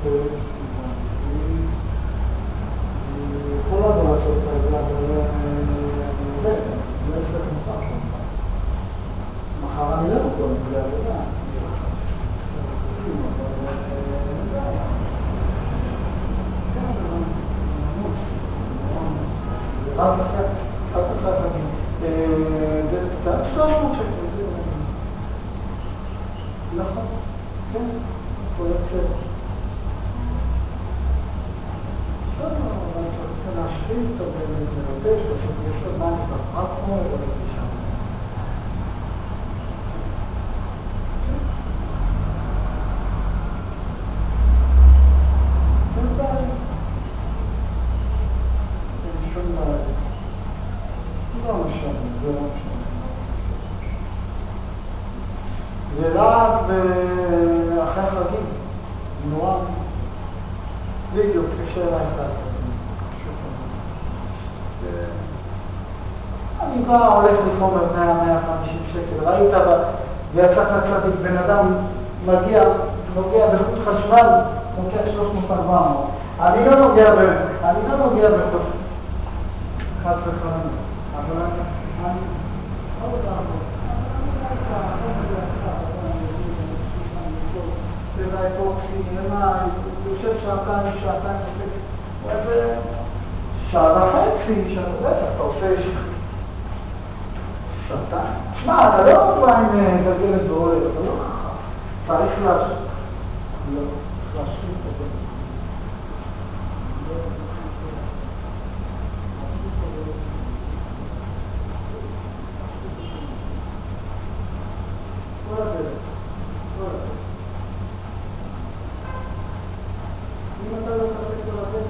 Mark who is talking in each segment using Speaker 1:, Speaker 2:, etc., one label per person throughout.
Speaker 1: יכול לנו לעשות את זה, אבל לא יש לך מוכר שם. מחר אני לא יכול, זה עבודה. אף אחד זה קצת 300 שקל. נכון, כן, יכול להיות בסדר. בסדר, אבל אני רוצה להשחיל אותו ולבש, פשוט יש לו מה נפתח כמו ולבש שם. זה בעיה. אין שום בעיה. לא משנה, זה לא משנה. זה רב אחרי חגים, נורא. בדיוק, קשה להיכנס. אני בא, הולך לפעמים 100-150 שקל, ראית, ויצא קצת בן אדם מגיע, נוגע בחוט חשמל, נוגע 300-400. אני לא נוגע בחוט חד וחלם, אבל אני לא יודע זה האפוקסי, יושב שעתיים, איזה שעה וחצי, אתה עושה שעתיים. שמע, אתה לא בא עם גלגלת ועולה, אתה לא ככה. צריך להשאיר את זה. אם אתה לא תחזק לו לדבר,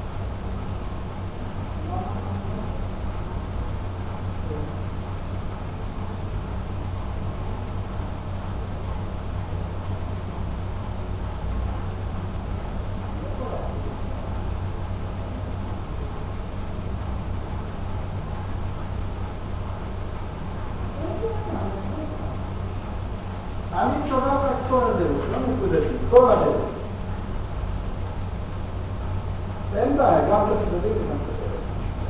Speaker 1: אני צורף את כל הדרך, לא נקודתי, כל הדרך. אין בעיה, גם את הצדדים וגם את הצדדים.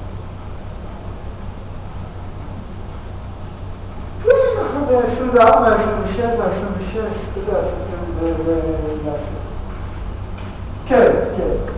Speaker 1: כן, אנחנו ב-24, 27, 26, אתה יודע, כן, כן.